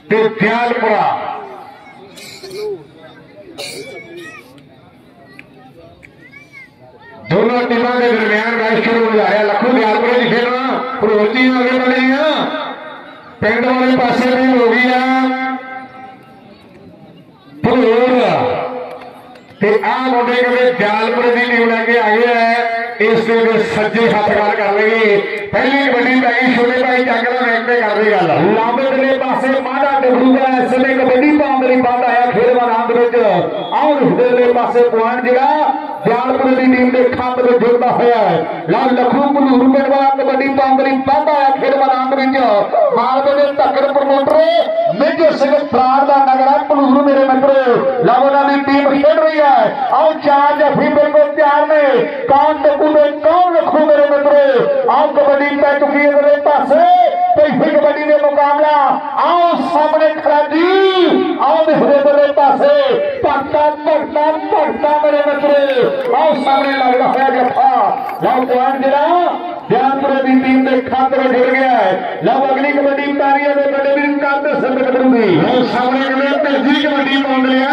ते दयालपुरा दोनों टीमों के दरमियान मैच शुरू हो जाए। लखू दयालपुरे की खेलना फरोती आगे बढ़ गई है, पिंड वाले पासे भी हो गई है फलोर ते आ मुंडे कदे दयालपुरे की टीम लैके आए है। इस सज्जे हथ गल कर लेगी, पहली कबड्डी पै गई छोटे भाई चंगला मैच में कर रही गल लांबे दे पासे माड़ा डबरूगा इस समय कबड्डी पाउंड नहीं बंद आया खेल मैदान आओ दे पासे पॉइंट जिहड़ा दयालपुर की टीम के खंड में जुड़ता हुआ है। लाल लखू भलूर पिंड वाला कबड्डी पाउंड नहीं बंद आया खेल मैदान मालवे के धक्कर प्रमोटर मेजर सिंह फरार का नगर है भलूर मेरे मित्रो लब उन्होंने टीम खेल रही है। आओ चार जफी बिल्कुल तैयार ने कौन टकू ने कौन लखू मेरे मित्रो आओ कबड्डी पै चुकी है मेरे पासे पैसे कबड्डी के मुकाबला आओ सामने खड़ा जी आओ मेरे पासे भगता भगता भगता मेरे मित्रो आओ सामने लग रहा है जफा लब पॉइंट जरा दयालपुर की टीम के खाते में जुड़ गया है। लब अगली कबड्डी पारी है बड़े भी कांते सिर करूंगी सामने कले तेजी कबड्डी पहुंच लिया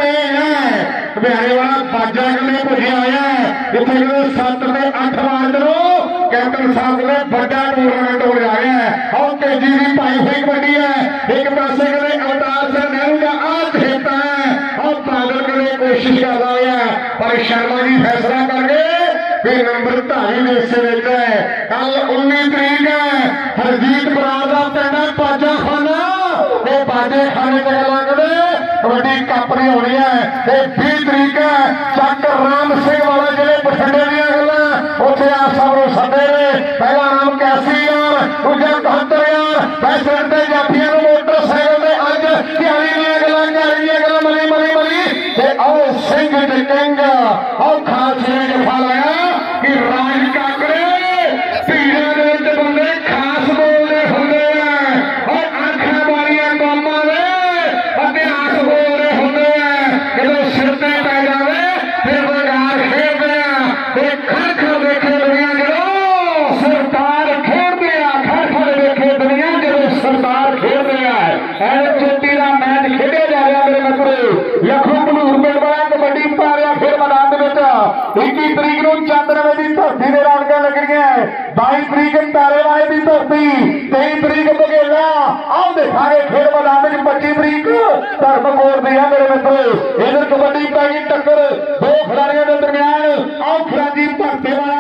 बिहारी वाला बाजा कले भुजिया आया इतने कले 7 से 8 मार करो कैप्टन साहब ने बड़ा टूर्नामेंट हो रहा है और तेजी की पाई हुई कबड्डी है। एक पासे कले अवतार सिंह नेहरू का आज हिस्सा है और बादल कले कोशिश कर रहा है पर शर्मा जी फैसला करके नंबर धारी देश है। कल 19 तरीक है हरजीत बराड़ का पिंड बाजा खाना बाजे खाने कबड्डी कप नहीं होनी है। 20 तरीक है चक राम सिंह वाला जिले बठिंडे दिया गल्लां उत्थे आप सब नूं सदे ने पहला नाम 81 यार दूजा 72 यार पैसे जाफियां मोटरसाइकिल से अज ध्याड़ी दिया गल्लां मली मली मली आओ सिंह किंग आओ खास जफा लाया कि राज काकरे पीड़ा के बंदे खास बोलते होंगे और आंखा मारिया कौमा ने इतिहास बोलते होंगे जो सिर से पै जाए फिर बगार खेलते हैं खर खर देखे दुनिया जो सरदार खेलते हैं खर खर देखे दुनिया जो सरदार खेलते हैं चोटी का मैच खेलिया जा रहा मेरे मित्रो लखू भलूर पिंड वाला कबड्डी पा रहा फिर मैदान 21 तरीक को चंद्रवे की धरती से रौनक लगियां 22 तरीक तारेवाले की धरती 23 तरीक बघेला आओ देखा खेल मैदान 25 तरीक धर्मकोट दी है मेरे मित्रो इधर कबड्डी पै गई टक्कर दो खिलाड़ियों के दरमियान आओ खिलाड़ी भरते वाला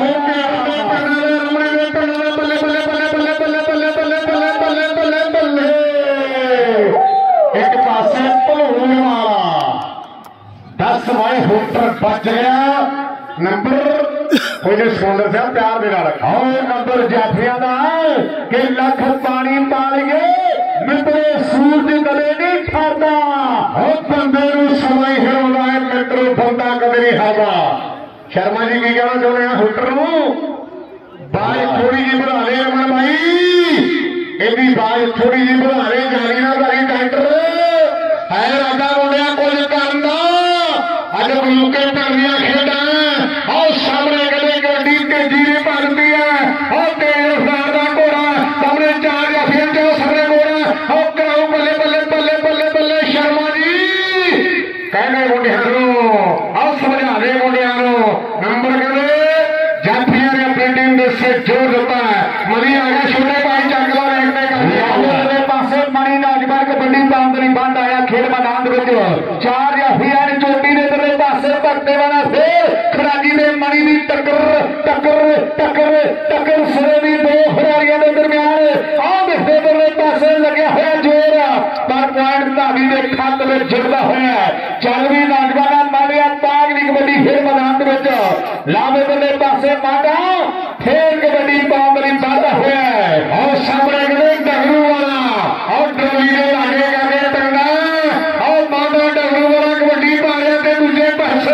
एक पासे भलूर वाला 10 वाई होटर बच गया नंबर स्कूलर साहब प्यार देना रखा नंबर जाफिया का कि लख पानी पालिए मित्रो सूरज कदे नहीं खाता बंदे समय हिरोदा है मित्रो बंदा कदे नहीं खाता। शर्मा जी की कहना चाहते हैं होटर बाज थोड़ी जी बढ़ा ले रमन भाई इनकी बाज थोड़ी जी बढ़ा ले जारी ना भाई डॉक्टर है राजा मुंडिया कुछ करना अज मौके भरनिया खेडा आओ सामने कदे कबड्डी तेजी ने भरती है और तेज रफ्तार का घोड़ा सामने चार जाफिया चो सामने घोड़ा और कराओ बल्ले बल्ले बल्ले बल्ले बल्ले शर्मा जी कहने मुंडिया आओ समझा दे मुंडिया नंबर कदे जाफिया ने अपनी टीम से जोर देता है मनी आ गया छोटे भाई चंगला देखने का पासे मनी नौजवान कबड्डी बाउंड्री बंद आया खेल मैदान चार जाफिया ने चोटी ने इधरले पासे भगते वाला फिर खराजी ने मनी की टक्कर टक्कर टक्कर टक्कर सिरे की दो खिलाड़ियों के दरमियान आओ देखते इधरले पासे लगे हुआ जोर पर पॉइंट धावी के खत में जुड़ता हुआ चल भी नौजवान मालिया पागली कबड्डी फिर मैदान लाभ इधरले पासे माटा फिर कबड्डी बाउंड्री बंद हुआ और सामने डगरू वाला और ट्रोली के लागे करके टंगा और माटा डगरू वाला कबड्डी पा रहा थे दूसरे पासे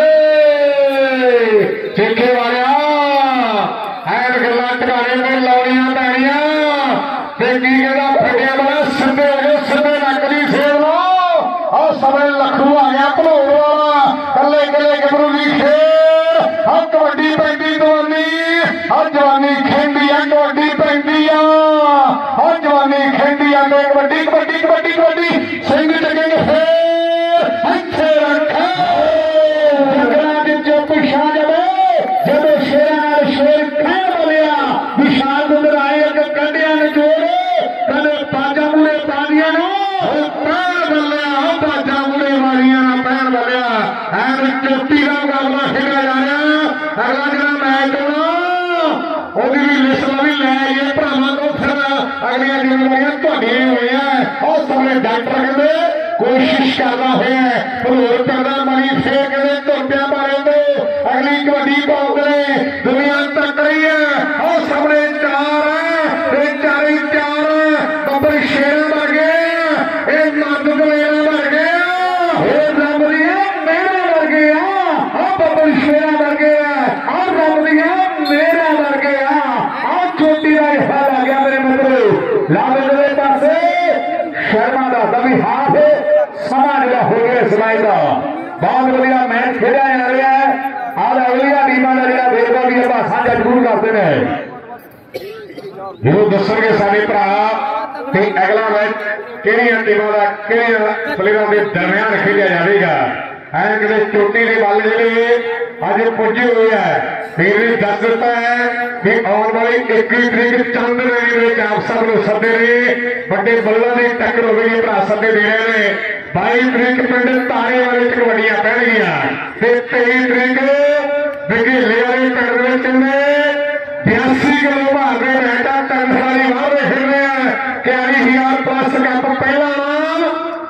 ठेके वाले गल्ला टकाने में लाउनिया पैनिया कहता फटिया बड़ा सीधे हो गए सीधे नक की सेव लो और समय लखू आ गया भलोर वाला कले कले गबरू की खेल और कबड्डी पैंती जवानी और जवानी खेल चोटी का मुकाबला खेला जा रहा। अगला जो मैच होना भी लिस्ट भी लै आइए भरावां को, फिर अगलियां जिम्मेदारियां तुहाडियां होईयां। और सामने डॉक्टर कहते कोशिश करना होया भलोर करना मनी फेर कहते धोपिया मारे दो अगली कबड्डी पाउंदे दुनिया तक रही है। और सामने चार है चारे चार बब्बर शेर मर गए नंद गलेरा मर गया रब दिया मेरा मर गया बब्बर शेरा मर गया और रब दिया मेरा मर गया और चोटी का हिस्सा लग गया मेरे मित्रों। लाल पासे शर्मा का भी हाथ समा जो हो गया इस मैच का बहुत बढ़िया मैच खेला जा रहा है। आज अगलिया टीम का जो वेरवा भी आप साझा जरूर करते हैं जो दसणगे साडे भरा कि अगला मैच किहड़ियां टीमां दा किहड़ियां प्लेयरां दे दरमियान खेलिया जाएगा। ऐ कि चोटी के बल जिहड़े अज पुजे हुए है फिर भी दस दिता है कि आने वाली 21 तरीक चंद मेले आप सबको सदे ने बड़े बल्लों की टक्कर होगी भरा सदे दे रहे हैं। 22 तरीक पिंड तारे वाले कबड्डियां पैणगियां 23 तरीक बघेले वाले पिंड में 82 किलो भार के मैचा टंसारी वाले खेल रहे हैं। 41,000 प्लस कप पहला नाम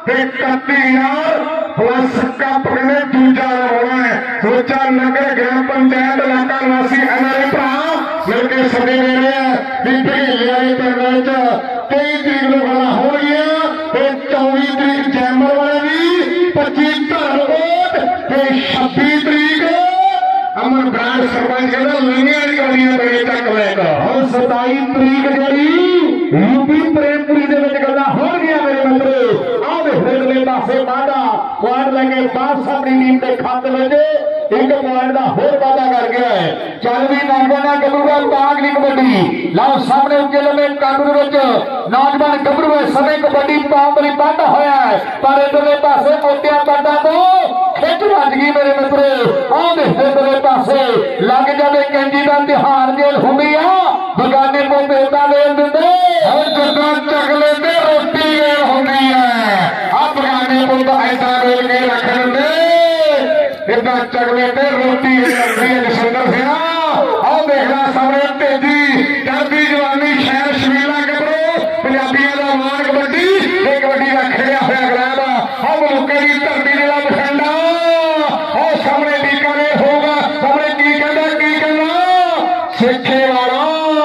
31,000 प्लस कप कहने दूजा होना है। सोचा नगर ग्राम पंचायत इलाका निवासी एनआरआई भरा मिलकर सदे दे रहे हैं भी बघेले वाले पिंड 23 तरीक को गल्लां हो गई 24 तरीक जैमर वाले भी 25 धरकोट 26 तरीक अमन ब्रांड सरपंच कहता लंघिया कबड्डियां बड़े तक लैगा और 27 तरीक जी यूपी प्रेमपुरी के गल्लां हो गया मेरे मित्रों। आओ देखते पासे माडा पॉइंट लगे पास अपनी टीम के खाते में एक पॉइंट का होर वादा कर गया है। चल भी नौजवान गबरूआ तागली कबड्डी लाओ सामने जिले में कानून नौजवान गबरू समय कबड्डी पाउंड वाधा होया है पर इधरले पासे मोटिया बाटा तो खिच भज गई मेरे मित्रों। आओ देखते इधरले पासे लग जाए कैंजी का तिहार जेल होंगी आ बगाने को बेटा ले देंगे और जदा चक लेते रोटी वेल होंगी है अब बगाने को तो ऐसा बेल के रख लेंगे इतना चकले पे रोटी सुंदर से आओ देखना सामने तेजी चढ़ती जवानी शहर शमीला गबरू पंजाबियों का मान कबड्डी कबड्डी का खेलिया हुआ ग्राम हम मौके की धरती जिला बठिंडा और सामने बीकानेर होगा सामने की कहना सिखे वाला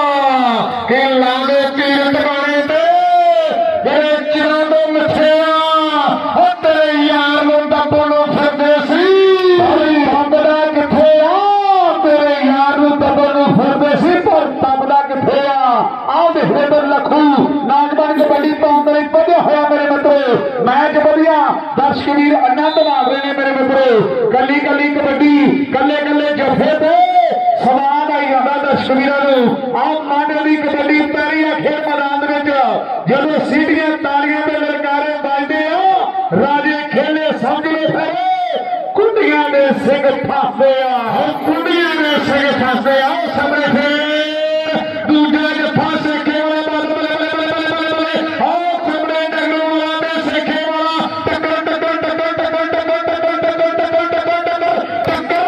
कि लादे तीर टकाने ते जेड़े चिरां तो मिठे आ तेरे यार नूं दब्बो नूं फिरदे सी लखू नौजवान कबड्डी पाउंड बढ़िया होया मेरे मित्रों। मैच बढ़िया दर्शक वीर आनंद मार रहे हैं मेरे मित्रों। कली कली कबड्डी कले कले जफे पे सवाद आई जाता दर्शक वीरों। आओ मांडे की कबड्डी पैरी खेल मैदान जो सीटियां तालियां के ललकारे बजते आ राजे खेले समझ लो फिर कुंडियां ने सिंह फसते कुंडियां ने सिंह फसते आओ सामने फिर दूजा जफा सेखे वाला सामने डगरू वाला सेखे वाला टक्कर टक्कर टक्कर टक्कर टक्कर टक्कर टक्कर टक्कर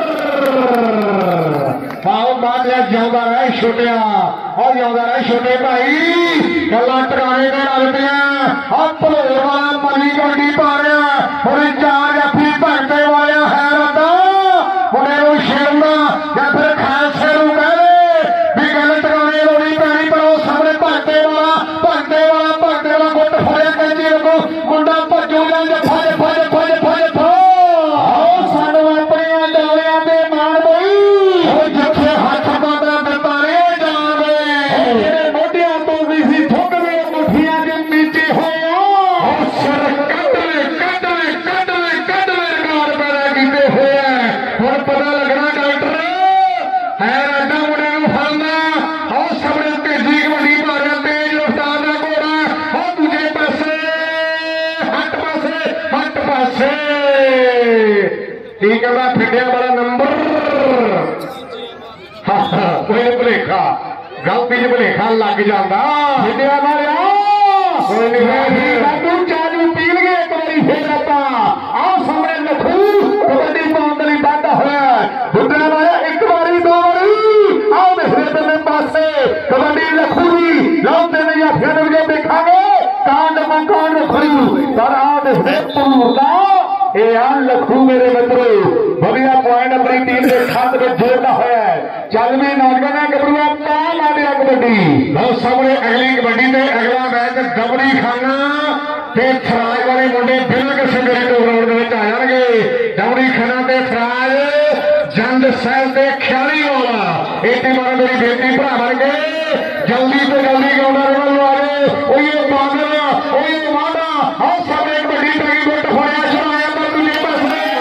आओ बात जिंदा रहे छोटिया और जिंदा रहे छोटे भाई गल्ला टकाने के लगते हैं और भलोर वाला मली कबड्डी पा रहा और चार जफी भगते वाले है रदा मुंडे शेरना या फिर खालसे कह भी गल टकाने लोड़ी पैनी पर वो सामने भगते वाला गुट फड़िया कैंची को मुंडा भजू जाए जफा जफा जफा जफा जफा सानू अपने डालिया के मार बई जफे हाथ बांधा दिता रे जान गए मोटिया तो भी सी थुक में मुठिया के नीचे होया सर कट ले रिकॉर्ड पैदा किए हुए हुण पता लगना डॉक्टर है राजा मुंडे फड़ना और सामने तेजी कबड्डी मार तेज रफ्तार का घोड़ा और दूजे पासे हट पासे ठीक है फिटिया वाला नंबर कोई भुलेखा गलती च भुलेखा लग जाता फिटिया मारिया चालू पील गए एक बारी फिर आता आओ सामने लखू पर लखू मेरे मित्रों बढ़िया पॉइंट अपनी टीम के खाते में जोड़ता है। चल भी नौजवान गबरूआ पाल आ गया कबड्डी बहुत सामने अगली कबड्डी में अगला मैच दबड़ी खाना फराज वाले मुंडे बिना किसी मेरे टूरनामेंट में आ जाएंगे। दबड़ी खाना ते फराज जंद सहल से ख्याली वाला ये टीम मेरी बेटी भरा बन गए जल्दी से जल्दी ग्राउंडर आ गए बादल माडा और सब एक बड़ी पैगी गुट होया चलाया पर तुझे बस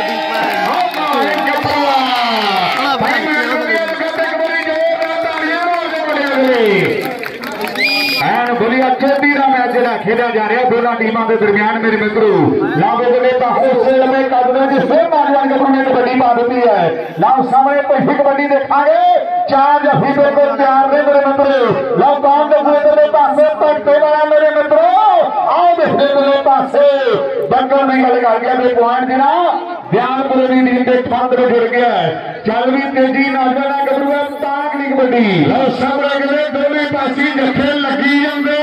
बोलिया चोटी का मैच जरा खेला जा रहा दोनों टीमों के दरमियान मेरे मित्रों लाभे लंबे कदम जिसमें नौजवान गबरू ने कबड्डी पा दी है। लाओ सामने पहली कबड्डी देखा चार जफी बिल्कुल तैयार ने मेरे मित्रों। लाओ कौन देखो पासे पट्टे वाला मेरे मित्रों आओ देखने पासे बंगल नहीं गल कर गया मेरे पॉइंट जरा ध्यानपुर की टीम के फंद में जुड़ गया है। चल भी तेजी नौजवान गबरू ताकली कबड्डी लाओ सामने गए दोनों पासी जफे लगी जाते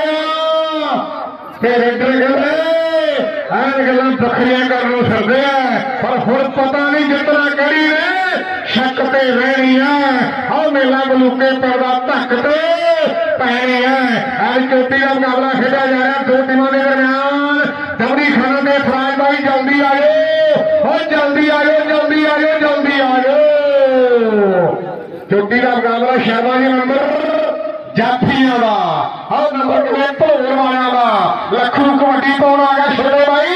गल बखरिया करने फिरते हैं पर हुण पता नहीं जितना करी ने शक ते रहनी है। हाँ मेला बलूके पैदा धकते पैने हैं। चोटी का मुकाबला खेला जा रहा दो टीमों के दरमियान दबड़ी खाना के फराज भाई जल्दी आयो और जल्दी आयो जल्दी आयो जल्दी आयो। चोटी का मुकाबला शर्मा जी नंबर जाफिया का और नंबर कितने भोर वाले का लखू कबड्डी पाने आ गया छोटे भाई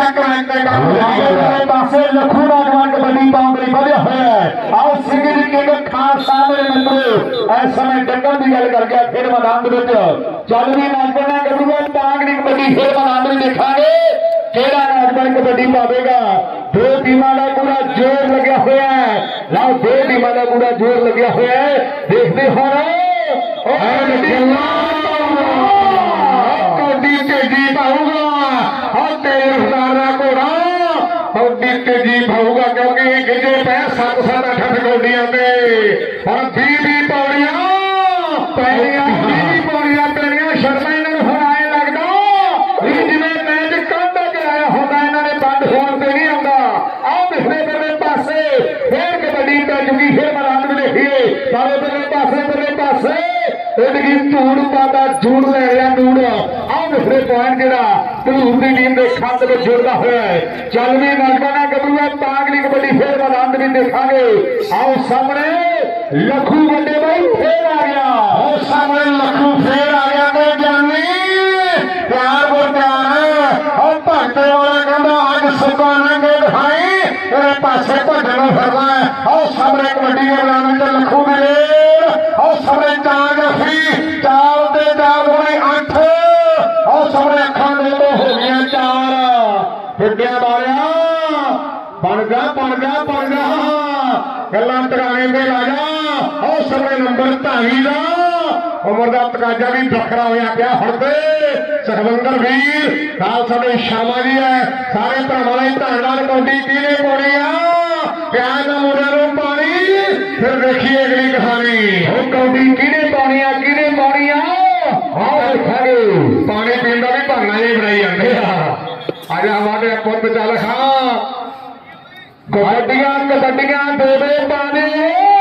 पासे लखू नौजवान कबड्डी पाने बढ़िया है। आओ सिंह जी के खास सामने मित्रों इस समय डंगल की गल कर गया फिर मैदान चल भी नौजवान गबरू पागड़ी कबड्डी फिर मैदान में देखांगे केड़ा नौजवान कबड्डी पावेगा। दो टीमों का पूरा जोर लगे हुआ है। लाओ दो टीमों का पूरा जोर लगे हुआ है देखते हो तेजी पाऊगा और तेज रफ्तार का घोड़ा कौडी तेजी पाऊगा क्योंकि गिजे पे 7-7-8 कौडियां और 20 पौड़ियां पैनिया शर्मा इन्होंने हम आए लगता जिम्मे मैच कांधा चलाया होता इन्होंने बंद होने से नहीं आता। आओ पिछले बड़े पासे फिर कबड्डी पै चुकी फिर मैदान में देखिए सारे बड़े पासे इनकी धूड़ पाता झूठ ले रहा धूड़ आओ दूसरे पॉइंट जरा धूड़ की टीम के खाते में जुड़ता हुआ है। चल भी नौजवान गबरू ताकली कबड्डी फिर मैदान में देखांगे। आओ सामने लखू बड़े भाई फिर आ गया और सामने लखू फिर आ गया तो जानी प्यार को प्यार है और भगते वाला कहना अज सुकाना के दिखाई तेरे पासे भजन फिरना है। और सामने कबड्डी के मैदान में लखू मिले और सामने चार जफी चार दे चार होने 8 और सामने अखा दे तो हो गया 4 फिटिया मारिया बन गया गला टकाने पे ला जा और सामने नंबर धावी का उम्र का तकाजा भी बखरा होया पिया हड़ते सखविंदर वीर नाल साडे शर्मा जी है सारे भरावां ने धन कौडी किहने पाउणी आ प्यार का मुंडियां नूं पानी फिर देखिए अगली कहानी कौडी किहने पाउणी आ पानी पीण का भी बहाना जी बनाई जाते अज हमारे पुत चल खा कबड्डियां दे पानी